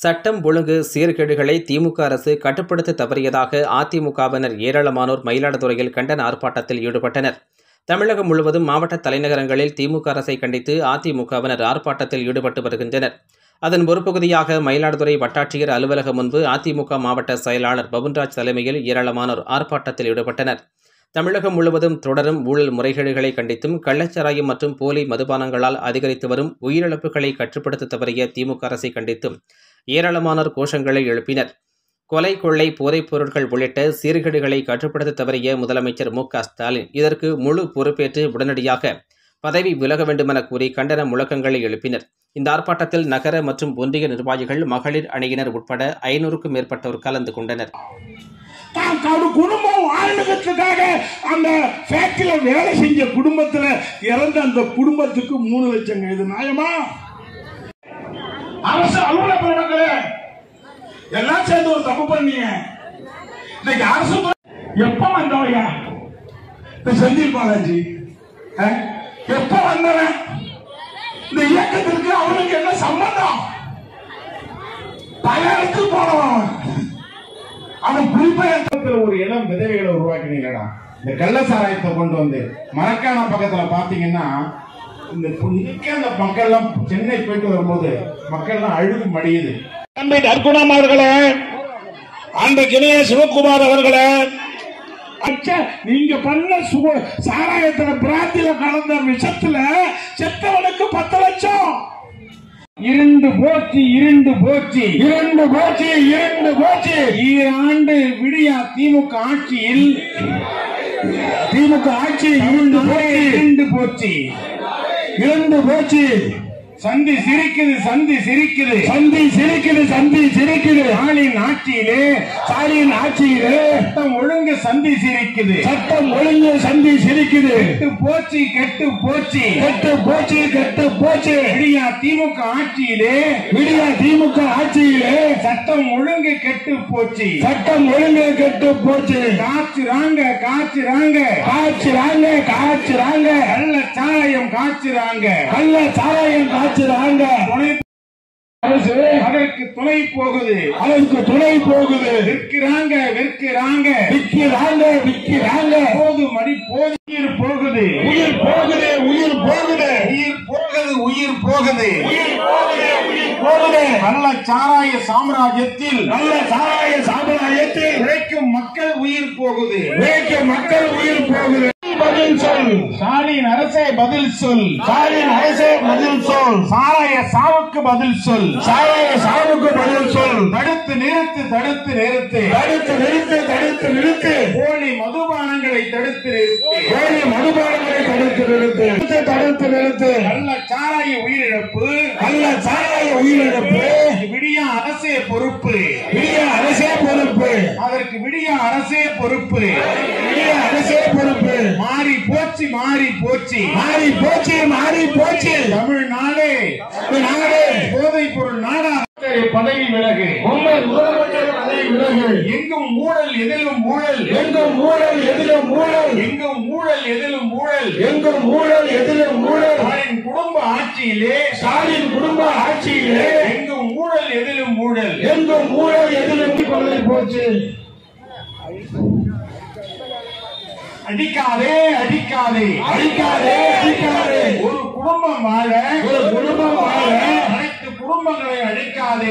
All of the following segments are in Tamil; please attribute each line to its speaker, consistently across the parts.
Speaker 1: சட்டம் ஒழுங்கு சீர்கேடுகளை திமுக அரசு கட்டுப்படுத்த தவறியதாக அதிமுகவினர் ஏராளமானோர் மயிலாடுதுறையில் கண்டன ஆர்ப்பாட்டத்தில் ஈடுபட்டனர். தமிழகம் முழுவதும் மாவட்ட தலைநகரங்களில் திமுக அரசை கண்டித்து அதிமுகவினர் ஆர்ப்பாட்டத்தில் ஈடுபட்டு வருகின்றனர். அதன் ஒரு பகுதியாக மயிலாடுதுறை வட்டாட்சியர் அலுவலகம் முன்பு அதிமுக மாவட்ட செயலாளர் பவுன்ராஜ் தலைமையில் ஏராளமானோர் ஆர்ப்பாட்டத்தில் ஈடுபட்டனர். தமிழகம் முழுவதும் தொடரும் ஊழல் முறைகேடுகளை கண்டித்தும் கள்ளச்சாராயம் மற்றும் போலி மதுபானங்களால் அதிகரித்து வரும் உயிரிழப்புகளை கட்டுப்படுத்த தவறிய திமுக அரசை கண்டித்தும் ஏராளமானோர் கோஷங்களை எழுப்பினர். கொலை, கொள்ளை, போதைப் பொருட்கள் உள்ளிட்ட சீர்கேடுகளை கட்டுப்படுத்த தவறிய முதலமைச்சர் மு.க.ஸ்டாலின் இதற்கு முழு பொறுப்பேற்று உடனடியாக பதவி விலக வேண்டுமென கூறி கண்டன முழக்கங்களை எழுப்பினர். இந்த ஆர்ப்பாட்டத்தில் நகர மற்றும் ஒன்றிய நிர்வாகிகள், மகளிர் அணியினர் உட்பட 500க்கும் மேற்பட்டோர் கலந்து கொண்டனர்.
Speaker 2: குடும்பம் வாழ்ந்ததுக்காக அந்த ஃபேக்டரியில வேலை செஞ்ச குடும்பத்துல இறந்த அந்த குடும்பத்துக்கு 3 லட்சம். இது நியாயமா? அரசு அலுவலகங்களே எல்லாம் சேர்ந்து ஒரு தப்பு பண்ணீங்க. இன்னைக்கு அரசு எப்ப வந்தவங்க? செந்தில் பாலாஜி எப்ப வந்தவன்? இந்த இயக்கத்திற்கு அவனுக்கு என்ன சம்பந்தம்? பல இடத்துக்கு போனவன். அவன் குறிப்பா ஒரு இளம் விதவைகளை உருவாக்கினீங்கடா. இந்த கள்ளசாராயத்தை கொண்டு வந்து மரக்காண பக்கத்துல பாத்தீங்கன்னா இந்த அந்த மக்கள் எல்லாம் சென்னை போயிட்டு வரும்போது மக்கள் எல்லாம் அழுது மடியுது. அர்க்குணம் அவர்களே, அந்த கிணைய சிவகுமார் அவர்களே, நீங்க பண்ண சாராயத்துல பிராந்தியில கலந்த விஷத்துல செத்தவனுக்கு 10 லட்சம். இருண்டு போச்சு. ஈராண்டு விடியா திமுக ஆட்சியில் இருண்டு போச்சு. சந்தி சிரிக்குது. ஸ்டாலின் ஆட்சியிலே சட்டம் ஒழுங்கு சந்தி சிரிக்குது. கெட்டு போச்சு. விடியா திமுக ஆட்சியிலே சட்டம் ஒழுங்கு கெட்டு போச்சு. காய்ச்சுறாங்க. கள்ளச்சாராயம் காய்ச்சுறாங்க. அதற்கு துணை போகுது. விற்கிறாங்க. உயிர் போகுது. கள்ளச்சாராய சாம்ராஜ்யத்தில் உழைக்கும் மக்கள் உயிர் போகுது. ஸ்டாலின் அரசே பதில் சொல். சாராய சாவுக்கு பதில் சொல். தடுத்து நிறுத்து. போலி மதுபானங்களை தடுத்து நிறுத்து. கள்ளச்சாராய உயிரிழப்பு. விடியா அரசே பொறுப்பு. அதற்கு விடியா அரசே பொறுப்பு. மாறி போச்சு. தமிழ்நாடு போதைப் பொருள் நாடாக பதவி விலகு. எங்கும் ஊழல் எதிலும் ஊழல். குடும்ப ஆட்சியிலே எங்கும் ஊழல் எதிலும் ஊழல். போச்சு. அடிக்காதே. ஒரு குடும்பம் வாழ அனைத்து குடும்பங்களை அழிக்காதே.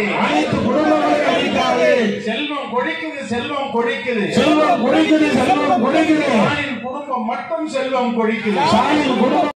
Speaker 2: செல்வம் கொழிக்குது. குடும்பம் மட்டும் செல்வம் கொழிக்குது.